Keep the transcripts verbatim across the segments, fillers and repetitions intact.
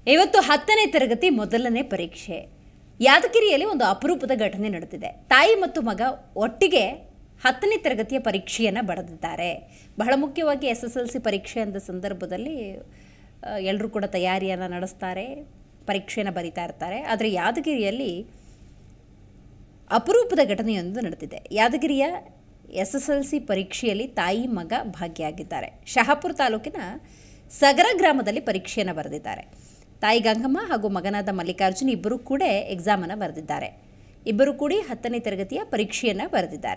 ಇವತ್ತು ಹತ್ತನೇ ತರಗತಿ ಮೊದಲನೇ ಪರೀಕ್ಷೆ. ಯಾದಗಿರಿಯಲ್ಲಿ ಒಂದು ಅಪರೂಪದ ಘಟನೆ ನಡೆದಿದೆ. ತಾಯಿ ಮತ್ತು ಮಗ ಒಟ್ಟಿಗೆ ಹತ್ತನೇ ತರಗತಿಯ ಪರೀಕ್ಷೆಯನ್ನು ಬರೆದಿದ್ದಾರೆ. ಬಹಳ ಮುಖ್ಯವಾಗಿ ಎಸ್ ಎಸ್ ಎಲ್ ಸಿ ಪರೀಕ್ಷೆ ಅಂದ ಸಂದರ್ಭದಲ್ಲಿ ಎಲ್ಲರೂ ಕೂಡ ತಯಾರಿಯನ್ನು ನಡೆಸ್ತಾರೆ, ಪರೀಕ್ಷೆಯನ್ನು ಬರೀತಾ ಇರ್ತಾರೆ. ಆದರೆ ಯಾದಗಿರಿಯಲ್ಲಿ ಅಪರೂಪದ ಘಟನೆಯೊಂದು ನಡೆದಿದೆ. ಯಾದಗಿರಿಯ ಎಸ್ ಎಸ್ ಎಲ್ ಸಿ ಪರೀಕ್ಷೆಯಲ್ಲಿ ತಾಯಿ ಮಗ ಭಾಗಿಯಾಗಿದ್ದಾರೆ. ಶಹಾಪುರ ತಾಲೂಕಿನ ಸಗರ ಗ್ರಾಮದಲ್ಲಿ ಪರೀಕ್ಷೆಯನ್ನು ಬರೆದಿದ್ದಾರೆ. ತಾಯಿ ಗಂಗಮ್ಮ ಹಾಗೂ ಮಗನಾದ ಮಲ್ಲಿಕಾರ್ಜುನ್ ಇಬ್ಬರು ಕೂಡ ಎಕ್ಸಾಮನ್ನು ಬರೆದಿದ್ದಾರೆ. ಇಬ್ಬರು ಕೂಡಿ ಹತ್ತನೇ ತರಗತಿಯ ಪರೀಕ್ಷೆಯನ್ನು ಬರೆದಿದ್ದಾರೆ.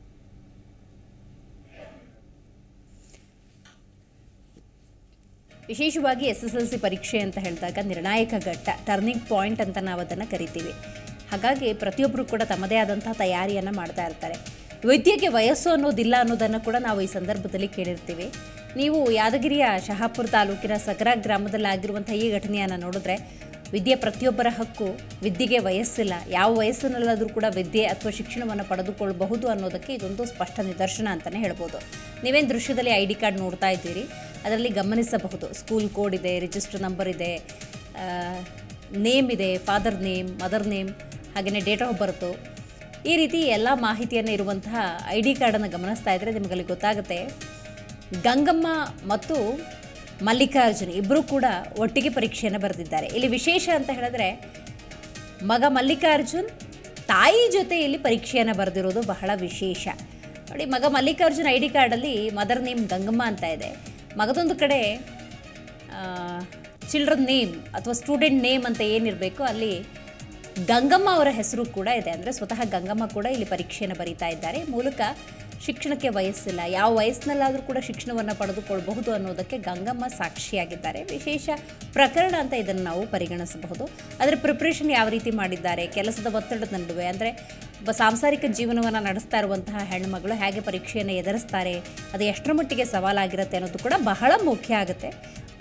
ವಿಶೇಷವಾಗಿ ಎಸ್ ಎಸ್ ಎಲ್ ಸಿ ಪರೀಕ್ಷೆ ಅಂತ ಹೇಳಿದಾಗ ನಿರ್ಣಾಯಕ ಘಟ್ಟ, ಟರ್ನಿಂಗ್ ಪಾಯಿಂಟ್ ಅಂತ ನಾವು ಅದನ್ನು ಕರಿತೀವಿ. ಹಾಗಾಗಿ ಪ್ರತಿಯೊಬ್ಬರು ಕೂಡ ತಮ್ಮದೇ ಆದಂತಹ ತಯಾರಿಯನ್ನು ಮಾಡ್ತಾ ಇರ್ತಾರೆ. ವಿದ್ಯೆಗೆ ವಯಸ್ಸು ಅನ್ನೋದಿಲ್ಲ ಅನ್ನೋದನ್ನು ಕೂಡ ನಾವು ಈ ಸಂದರ್ಭದಲ್ಲಿ ಕೇಳಿರ್ತೀವಿ. ನೀವು ಯಾದಗಿರಿಯ ಶಹಾಪುರ ತಾಲೂಕಿನ ಸಗರ ಗ್ರಾಮದಲ್ಲಿ ಆಗಿರುವಂಥ ಈ ಘಟನೆಯನ್ನು ನೋಡಿದ್ರೆ ವಿದ್ಯೆ ಪ್ರತಿಯೊಬ್ಬರ ಹಕ್ಕು, ವಿದ್ಯೆಗೆ ವಯಸ್ಸಿಲ್ಲ, ಯಾವ ವಯಸ್ಸಿನಲ್ಲಾದರೂ ಕೂಡ ವಿದ್ಯೆ ಅಥವಾ ಶಿಕ್ಷಣವನ್ನು ಪಡೆದುಕೊಳ್ಳಬಹುದು ಅನ್ನೋದಕ್ಕೆ ಇದೊಂದು ಸ್ಪಷ್ಟ ನಿದರ್ಶನ ಅಂತಲೇ ಹೇಳ್ಬೋದು. ನೀವೇನು ದೃಶ್ಯದಲ್ಲಿ ಐ ಡಿ ಕಾರ್ಡ್ ನೋಡ್ತಾ ಇದ್ದೀರಿ, ಅದರಲ್ಲಿ ಗಮನಿಸಬಹುದು ಸ್ಕೂಲ್ ಕೋಡ್ ಇದೆ, ರಿಜಿಸ್ಟರ್ ನಂಬರ್ ಇದೆ, ನೇಮ್ ಇದೆ, ಫಾದರ್ ನೇಮ್, ಮದರ್ ನೇಮ್, ಹಾಗೆಯೇ ಡೇಟ್ ಆಫ್ ಬರ್ತು, ಈ ರೀತಿ ಎಲ್ಲ ಮಾಹಿತಿಯನ್ನು ಇರುವಂತಹ ಐ ಡಿ ಕಾರ್ಡನ್ನು ಗಮನಿಸ್ತಾ ಇದ್ದರೆ ನಿಮಗಲ್ಲಿ ಗೊತ್ತಾಗುತ್ತೆ ಗಂಗಮ್ಮ ಮತ್ತು ಮಲ್ಲಿಕಾರ್ಜುನ್ ಇಬ್ಬರು ಕೂಡ ಒಟ್ಟಿಗೆ ಪರೀಕ್ಷೆಯನ್ನು ಬರೆದಿದ್ದಾರೆ. ಇಲ್ಲಿ ವಿಶೇಷ ಅಂತ ಹೇಳಿದ್ರೆ ಮಗ ಮಲ್ಲಿಕಾರ್ಜುನ್ ತಾಯಿ ಜೊತೆ ಇಲ್ಲಿ ಪರೀಕ್ಷೆಯನ್ನು ಬರೆದಿರೋದು ಬಹಳ ವಿಶೇಷ. ನೋಡಿ, ಮಗ ಮಲ್ಲಿಕಾರ್ಜುನ್ ಐ ಡಿ ಕಾರ್ಡಲ್ಲಿ ಮದರ್ ನೇಮ್ ಗಂಗಮ್ಮ ಅಂತ ಇದೆ. ಮಗದೊಂದು ಕಡೆ ಚಿಲ್ಡ್ರನ್ ನೇಮ್ ಅಥವಾ ಸ್ಟೂಡೆಂಟ್ ನೇಮ್ ಅಂತ ಏನಿರಬೇಕು ಅಲ್ಲಿ ಗಂಗಮ್ಮ ಅವರ ಹೆಸರು ಕೂಡ ಇದೆ. ಅಂದರೆ ಸ್ವತಃ ಗಂಗಮ್ಮ ಕೂಡ ಇಲ್ಲಿ ಪರೀಕ್ಷೆಯನ್ನು ಬರೀತಾ ಇದ್ದಾರೆ. ಮೂಲಕ ಶಿಕ್ಷಣಕ್ಕೆ ವಯಸ್ಸಿಲ್ಲ, ಯಾವ ವಯಸ್ಸಿನಲ್ಲಾದರೂ ಕೂಡ ಶಿಕ್ಷಣವನ್ನು ಪಡೆದುಕೊಳ್ಳಬಹುದು ಅನ್ನೋದಕ್ಕೆ ಗಂಗಮ್ಮ ಸಾಕ್ಷಿಯಾಗಿದ್ದಾರೆ. ವಿಶೇಷ ಪ್ರಕರಣ ಅಂತ ಇದನ್ನು ನಾವು ಪರಿಗಣಿಸಬಹುದು. ಅದರ ಪ್ರಿಪ್ರೇಷನ್ ಯಾವ ರೀತಿ ಮಾಡಿದ್ದಾರೆ, ಕೆಲಸದ ಒತ್ತಡದ ನಡುವೆ ಅಂದರೆ ಒಬ್ಬ ಸಾಂಸಾರಿಕ ಜೀವನವನ್ನು ನಡೆಸ್ತಾ ಇರುವಂತಹ ಹೆಣ್ಣುಮಗಳು ಹೇಗೆ ಪರೀಕ್ಷೆಯನ್ನು ಎದುರಿಸ್ತಾರೆ, ಅದು ಎಷ್ಟರ ಮಟ್ಟಿಗೆ ಸವಾಲಾಗಿರುತ್ತೆ ಅನ್ನೋದು ಕೂಡ ಬಹಳ ಮುಖ್ಯ ಆಗುತ್ತೆ.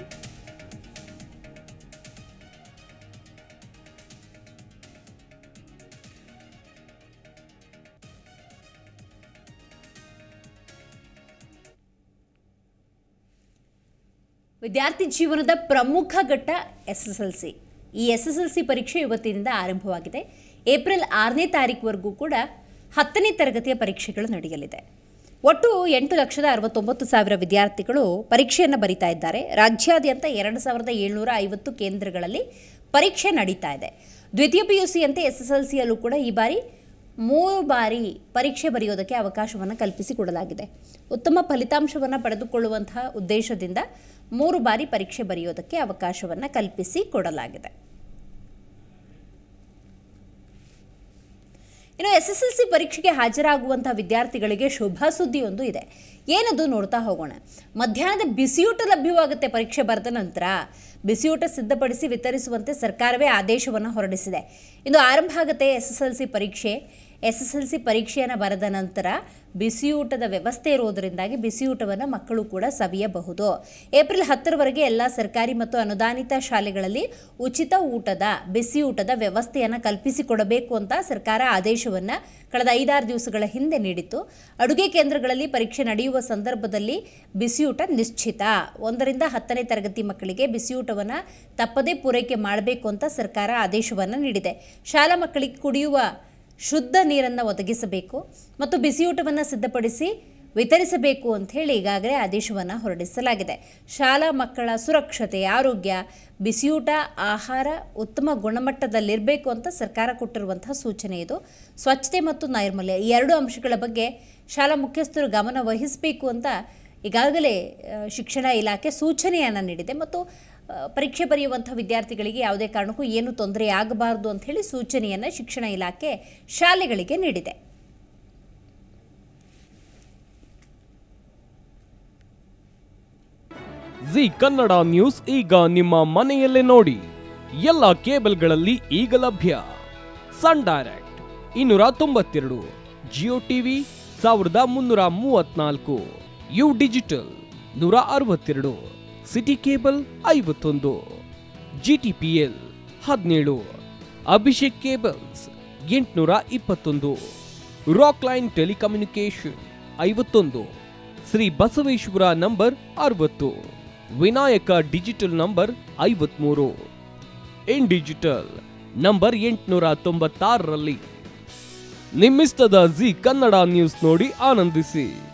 ವಿದ್ಯಾರ್ಥಿ ಜೀವನದ ಪ್ರಮುಖ ಘಟ್ಟ ಎಸ್ ಎಸ್ ಎಲ್ ಸಿ. ಈ ಎಸ್ ಎಸ್ ಎಲ್ ಸಿ ಪರೀಕ್ಷೆ ಇವತ್ತಿನಿಂದ ಆರಂಭವಾಗಿದೆ. ಏಪ್ರಿಲ್ ಆರನೇ ತಾರೀಕುವರೆಗೂ ಕೂಡ ಹತ್ತನೇ ತರಗತಿಯ ಪರೀಕ್ಷೆಗಳು ನಡೆಯಲಿದೆ. ಒಟ್ಟು ಎಂಟು ಲಕ್ಷದ ಅರವತ್ತೊಂಬತ್ತು ಸಾವಿರ ವಿದ್ಯಾರ್ಥಿಗಳು ಪರೀಕ್ಷೆಯನ್ನು ಬರೀತಾ ಇದ್ದಾರೆ. ರಾಜ್ಯಾದ್ಯಂತ ಎರಡು ಸಾವಿರದ ಏಳ್ನೂರ ಐವತ್ತು ಕೇಂದ್ರಗಳಲ್ಲಿ ಪರೀಕ್ಷೆ ನಡೀತಾ ಇದೆ. ದ್ವಿತೀಯ ಪಿ ಯು ಸಿಯಂತೆ ಎಸ್ ಎಸ್ ಎಲ್ ಸಿಯಲ್ಲೂ ಕೂಡ ಈ ಬಾರಿ ಮೂರು ಬಾರಿ ಪರೀಕ್ಷೆ ಬರೆಯೋದಕ್ಕೆ ಅವಕಾಶವನ್ನು ಕಲ್ಪಿಸಿಕೊಡಲಾಗಿದೆ. ಉತ್ತಮ ಫಲಿತಾಂಶವನ್ನು ಪಡೆದುಕೊಳ್ಳುವಂತಹ ಉದ್ದೇಶದಿಂದ ಮೂರು ಬಾರಿ ಪರೀಕ್ಷೆ ಬರೆಯೋದಕ್ಕೆ ಅವಕಾಶವನ್ನು ಕಲ್ಪಿಸಿ ಕೊಡಲಾಗಿದೆ. ಇನ್ನು ಎಸ್ ಎಸ್ ಎಲ್ ಸಿ ಪರೀಕ್ಷೆಗೆ ಹಾಜರಾಗುವಂತಹ ವಿದ್ಯಾರ್ಥಿಗಳಿಗೆ ಶುಭ ಸುದ್ದಿಯೊಂದು ಇದೆ. ಏನದು ನೋಡ್ತಾ ಹೋಗೋಣ. ಮಧ್ಯಾಹ್ನದ ಬಿಸಿಯೂಟ ಲಭ್ಯವಾಗುತ್ತೆ. ಪರೀಕ್ಷೆ ಬರೆದ ನಂತರ ಬಿಸಿಯೂಟ ಸಿದ್ಧಪಡಿಸಿ ವಿತರಿಸುವಂತೆ ಸರ್ಕಾರವೇ ಆದೇಶವನ್ನು ಹೊರಡಿಸಿದೆ. ಇಂದು ಆರಂಭ ಆಗುತ್ತೆ ಎಸ್ ಎಸ್ ಎಲ್ ಸಿ ಪರೀಕ್ಷೆ. ಎಸ್ ಎಸ್ ಎಲ್ ಸಿ ಪರೀಕ್ಷೆಯನ್ನು ಬರೆದ ನಂತರ ಬಿಸಿಯೂಟದ ವ್ಯವಸ್ಥೆ ಇರೋದರಿಂದಾಗಿ ಬಿಸಿಯೂಟವನ್ನು ಮಕ್ಕಳು ಕೂಡ ಸವಿಯಬಹುದು. ಏಪ್ರಿಲ್ ಹತ್ತರವರೆಗೆ ಎಲ್ಲ ಸರ್ಕಾರಿ ಮತ್ತು ಅನುದಾನಿತ ಶಾಲೆಗಳಲ್ಲಿ ಉಚಿತ ಊಟದ ಬಿಸಿಯೂಟದ ವ್ಯವಸ್ಥೆಯನ್ನು ಕಲ್ಪಿಸಿಕೊಡಬೇಕು ಅಂತ ಸರ್ಕಾರ ಆದೇಶವನ್ನು ಕಳೆದ ಐದಾರು ದಿವಸಗಳ ಹಿಂದೆ ನೀಡಿತ್ತು. ಅಡುಗೆ ಕೇಂದ್ರಗಳಲ್ಲಿ ಪರೀಕ್ಷೆ ನಡೆಯುವ ಸಂದರ್ಭದಲ್ಲಿ ಬಿಸಿಯೂಟ ನಿಶ್ಚಿತ. ಒಂದರಿಂದ ಹತ್ತನೇ ತರಗತಿ ಮಕ್ಕಳಿಗೆ ಬಿಸಿಯೂಟವನ್ನು ತಪ್ಪದೇ ಪೂರೈಕೆ ಮಾಡಬೇಕು ಅಂತ ಸರ್ಕಾರ ಆದೇಶವನ್ನು ನೀಡಿದೆ. ಶಾಲಾ ಮಕ್ಕಳಿಗೆ ಕುಡಿಯುವ ಶುದ್ಧ ನೀರನ್ನು ಒದಗಿಸಬೇಕು ಮತ್ತು ಬಿಸಿಯೂಟವನ್ನು ಸಿದ್ಧಪಡಿಸಿ ವಿತರಿಸಬೇಕು ಅಂತ ಹೇಳಿ ಈಗಾಗಲೇ ಆದೇಶವನ್ನು ಹೊರಡಿಸಲಾಗಿದೆ. ಶಾಲಾ ಮಕ್ಕಳ ಸುರಕ್ಷತೆ, ಆರೋಗ್ಯ, ಬಿಸಿಯೂಟ, ಆಹಾರ ಉತ್ತಮ ಗುಣಮಟ್ಟದಲ್ಲಿರಬೇಕು ಅಂತ ಸರ್ಕಾರ ಕೊಟ್ಟಿರುವಂತಹ ಸೂಚನೆ ಇದು. ಸ್ವಚ್ಛತೆ ಮತ್ತು ನೈರ್ಮಲ್ಯ ಈ ಎರಡು ಅಂಶಗಳ ಬಗ್ಗೆ ಶಾಲಾ ಮುಖ್ಯಸ್ಥರು ಗಮನ ವಹಿಸಬೇಕು ಅಂತ ಈಗಾಗಲೇ ಶಿಕ್ಷಣ ಇಲಾಖೆ ಸೂಚನೆಯನ್ನು ನೀಡಿದೆ ಮತ್ತು ಪರೀಕ್ಷೆ ಬರೆಯುವಂಥ ವಿದ್ಯಾರ್ಥಿಗಳಿಗೆ ಯಾವುದೇ ಕಾರಣಕ್ಕೂ ಏನು ತೊಂದರೆ ಆಗಬಾರದು ಅಂತ ಹೇಳಿ ಸೂಚನೆಯನ್ನು ಶಿಕ್ಷಣ ಇಲಾಖೆ ಶಾಲೆಗಳಿಗೆ ನೀಡಿದೆ. ಜಿ ಕನ್ನಡ ನ್ಯೂಸ್ ಈಗ ನಿಮ್ಮ ಮನೆಯಲ್ಲೇ ನೋಡಿ. ಎಲ್ಲ ಕೇಬಲ್ಗಳಲ್ಲಿ ಈಗ ಲಭ್ಯ. ಸನ್ ಡೈರೆಕ್ಟ್ ಇನ್ನೂರ ತೊಂಬತ್ತೆರಡು, ಜಿಯೋ ಟಿವಿ ಸಾವಿರದ ಮುನ್ನೂರ ಮೂವತ್ನಾಲ್ಕು, ಯು ಡಿಜಿಟಲ್ ನೂರ ಅರವತ್ತೆರಡು, ಸಿಟಿ ಕೇಬಲ್ ಐವತ್ತೊಂದು, ಜಿ ಟಿ ಪಿ ಎಲ್ ಹದಿನೇಳು, ಅಭಿಷೇಕ್ ಕೇಬಲ್ಸ್ ಎಂಟುನೂರ ಇಪ್ಪತ್ತೊಂದು, ರಾಕ್ ಲೈನ್ ಟೆಲಿಕಮ್ಯುನಿಕೇಶನ್ ಐವತ್ತೊಂದು, ಶ್ರೀ ಬಸವೇಶ್ವರ ನಂಬರ್ ಅರವತ್ತು, ವಿನಾಯಕ ಡಿಜಿಟಲ್ ನಂಬರ್ ಐವತ್ಮೂರು, ಇನ್ ಡಿಜಿಟಲ್ ನಂಬರ್ ಎಂಟುನೂರ ತೊಂಬತ್ತಾರರಲ್ಲಿ. ನಿಮ್ಮಿಸ್ತದ ಜಿ ಕನ್ನಡ ನ್ಯೂಸ್ ನೋಡಿ ಆನಂದಿಸಿ.